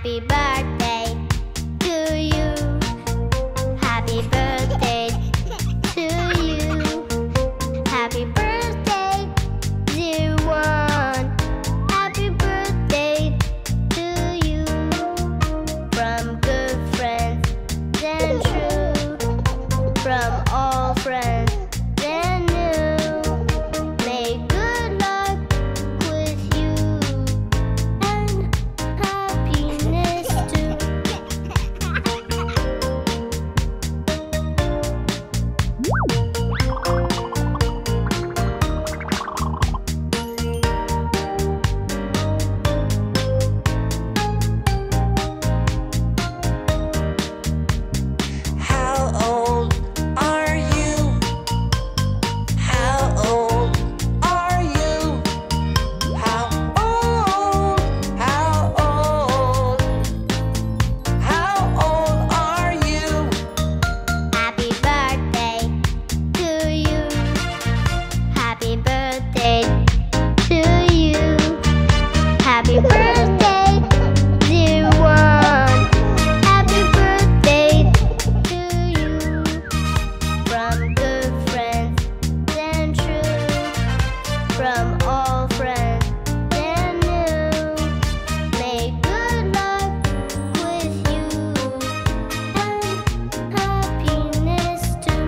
Happy birthday to you. Happy birthday to you. Happy birthday, dear one. Happy birthday to you. From good friends and true. From all friends and new. May good luck with you and happiness too. How old are you? How old are you? How old? How old? How old are you? Happy birthday to you. Happy birthday to you. Happy birthday, dear one. Happy birthday to you. From good friends and true. From all friends and new. May good luck with you and happiness too.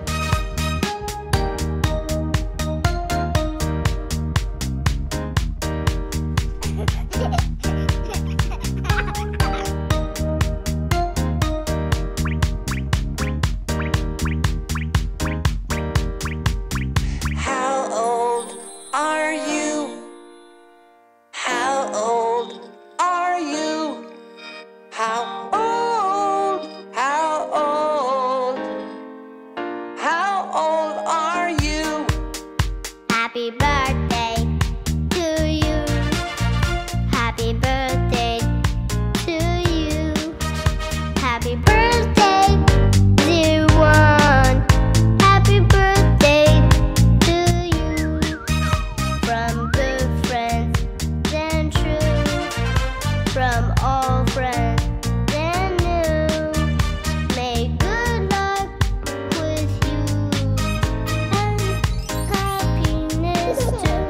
How old are you? How old are you? How old? How old? How old are you? Happy birthday to you. Happy birthday to you. Happy birthday, dear one. Happy birthday to you. From good friends and true. From all friends and new. May good luck with you and happiness too.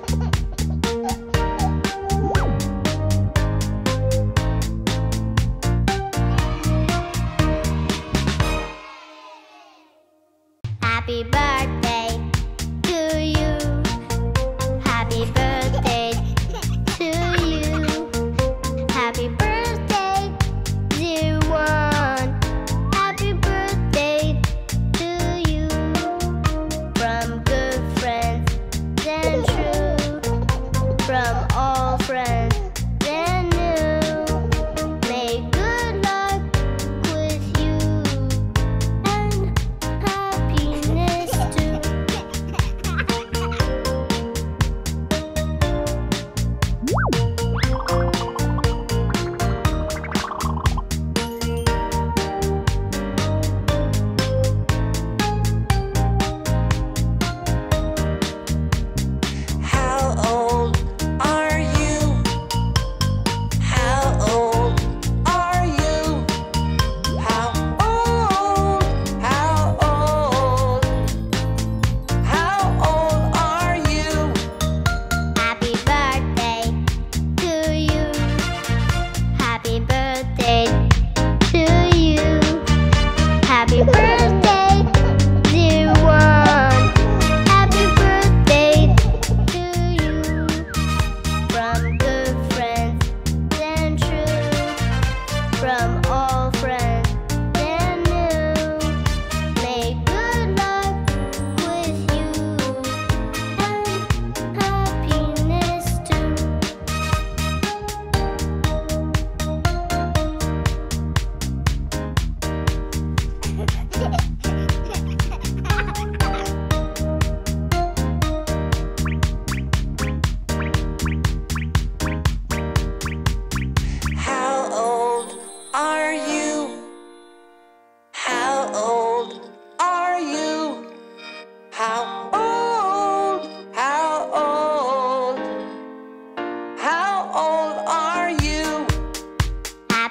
Happy birthday to you. Happy birthday to you. Happy birthday, dear one. Happy birthday to you. From good friends and true. From all friends and new. May good luck with you and happiness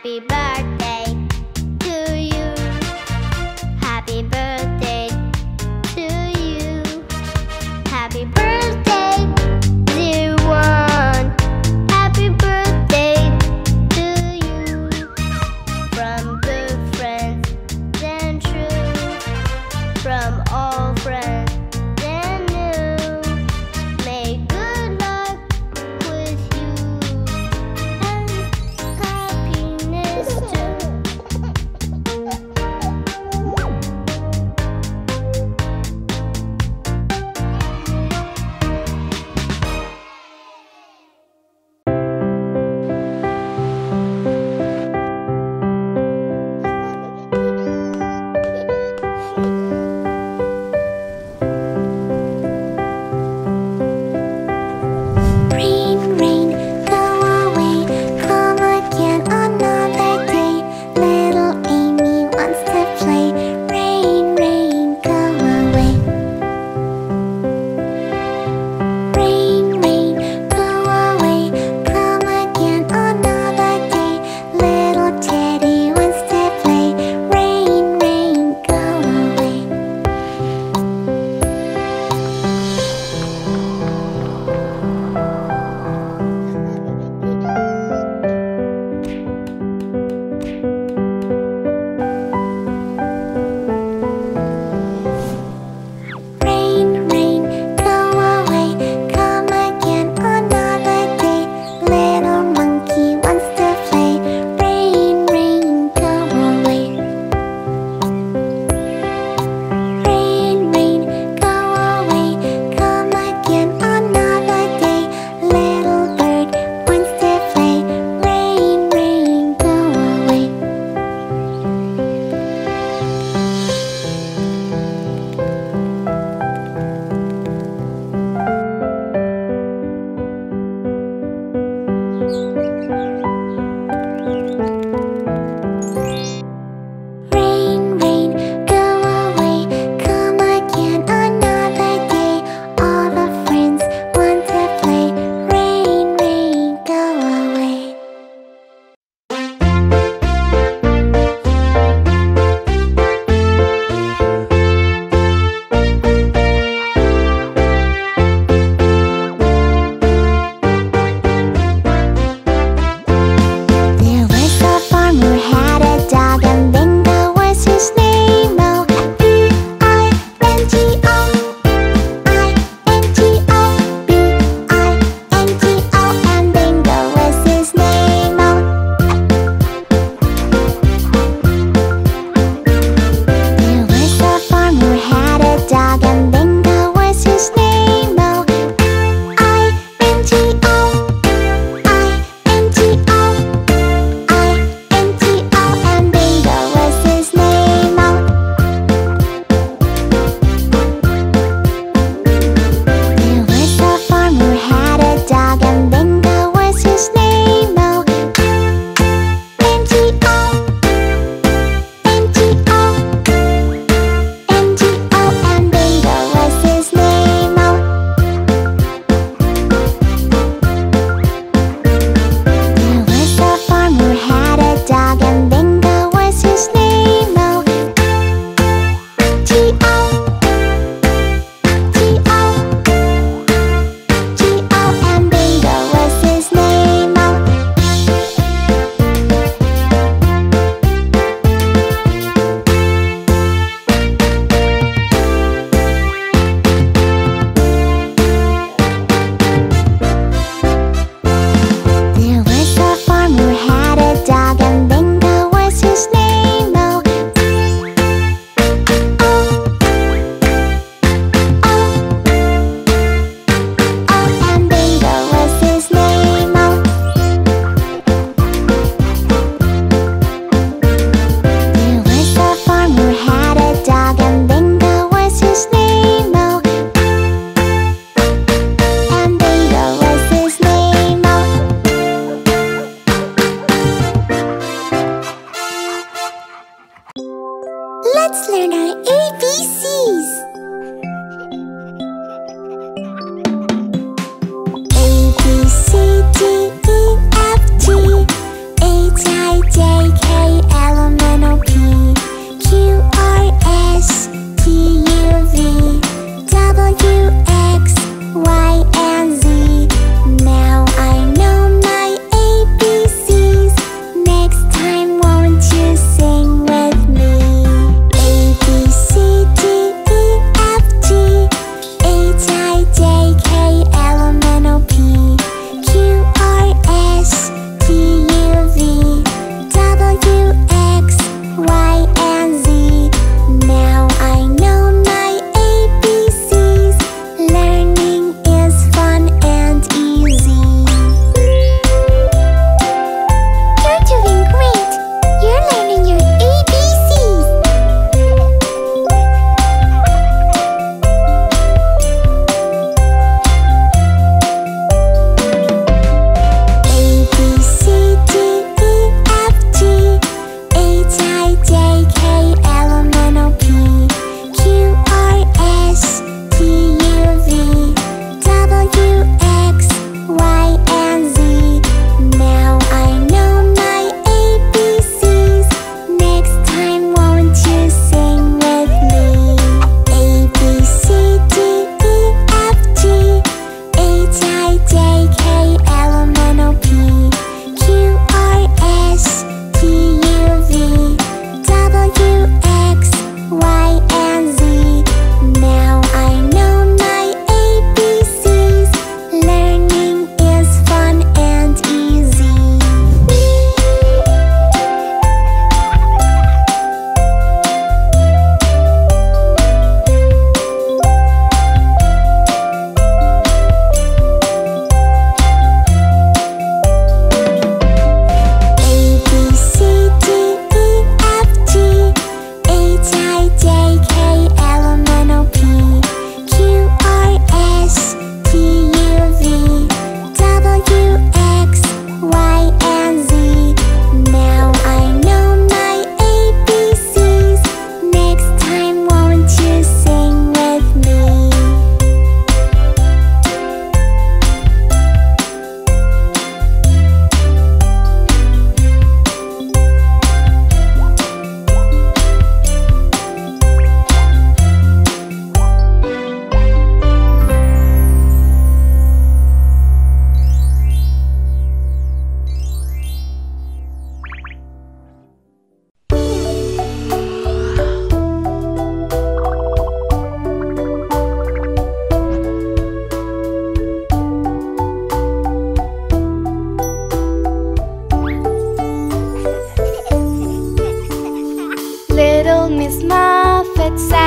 Happy birthday to you. Happy birthday to you. Happy birthday, dear one. Happy birthday to you. From good friends and true. From all friends and new. May good luck with you and happiness too.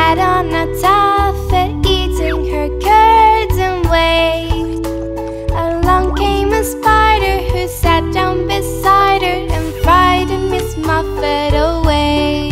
sat on a tuffet, eating her curds and whey. Along came a spider who sat down beside her and frightened Miss Muffet away.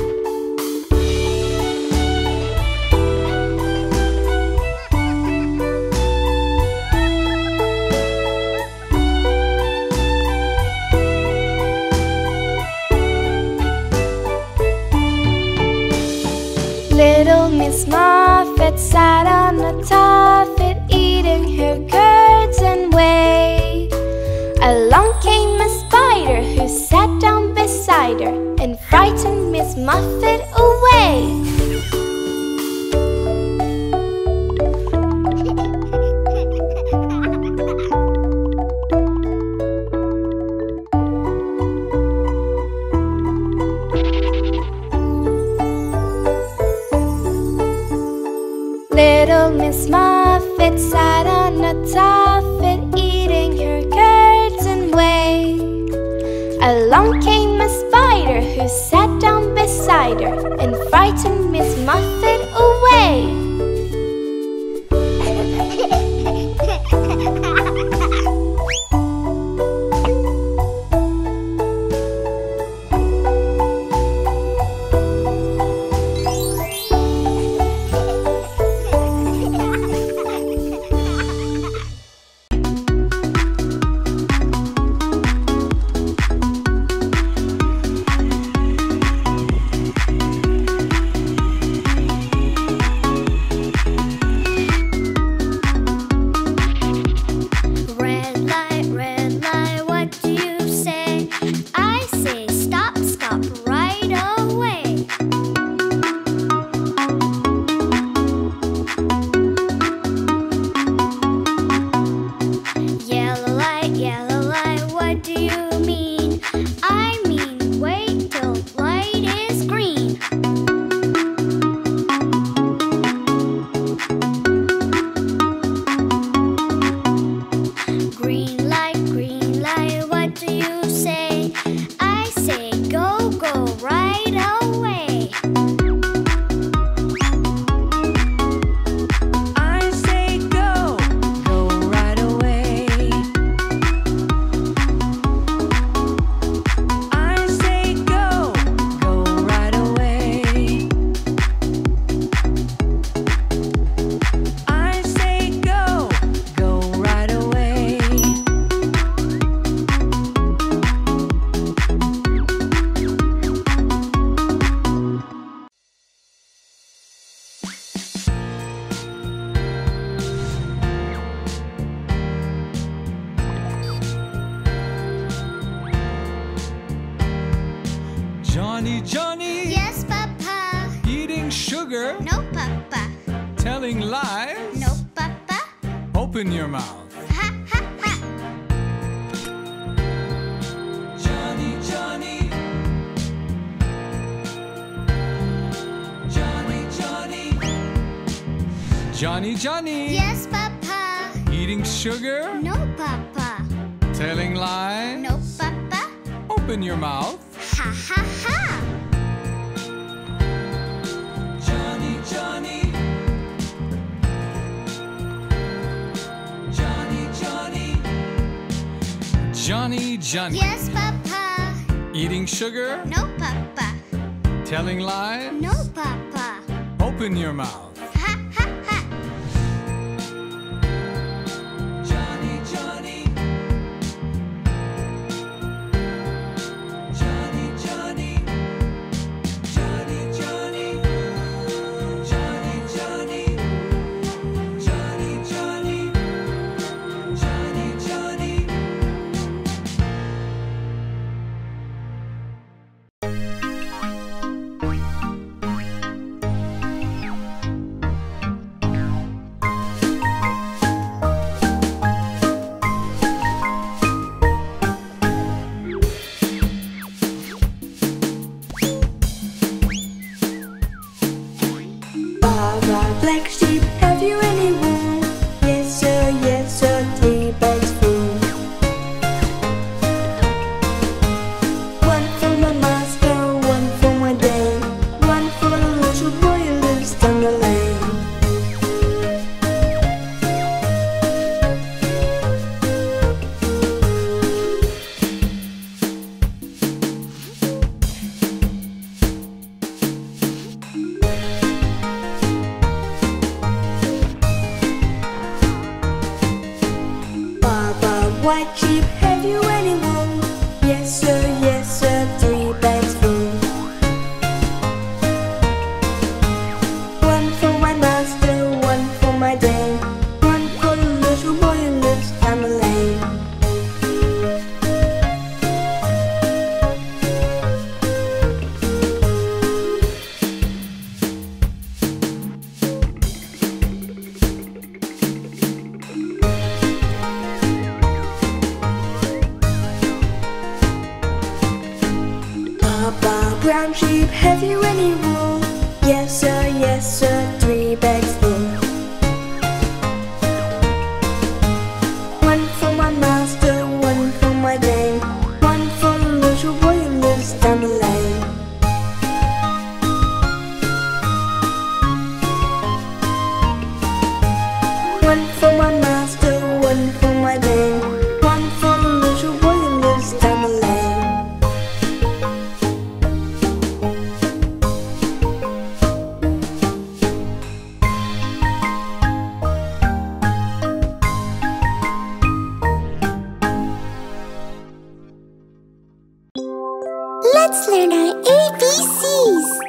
Little Miss Muffet sat on a tuffet, eating her curds and whey. Along came a spider who sat down beside her and frightened Miss Muffet away. Little Miss Muffet sat on a tuffet, eating her curds and whey. Along came a spider who sat down beside her and frightened Miss Muffet away. Johnny? Yes, Papa. Eating sugar? No, Papa. Telling lies? No, Papa. Open your mouth. Ha, ha, ha. Johnny. Johnny? Yes, Papa. Eating sugar? No, Papa. Telling lies? No, Papa. Open your mouth. Ha, ha, ha. Johnny. Johnny. Yes, Papa. Eating sugar? No, Papa. Telling lies? No, Papa. Open your mouth. Ha, ha, ha. Johnny. Black sheep, have you any wool? Yes sir, tea bags full. One for my master, Papa, brown sheep, have you any wool? Yes sir, 3 bags full. One for my master, one for my dame, one for the little boy who lives down the lane. One for my master, one for my dame, one for the little boy who lives down the lane. Let's learn our ABCs.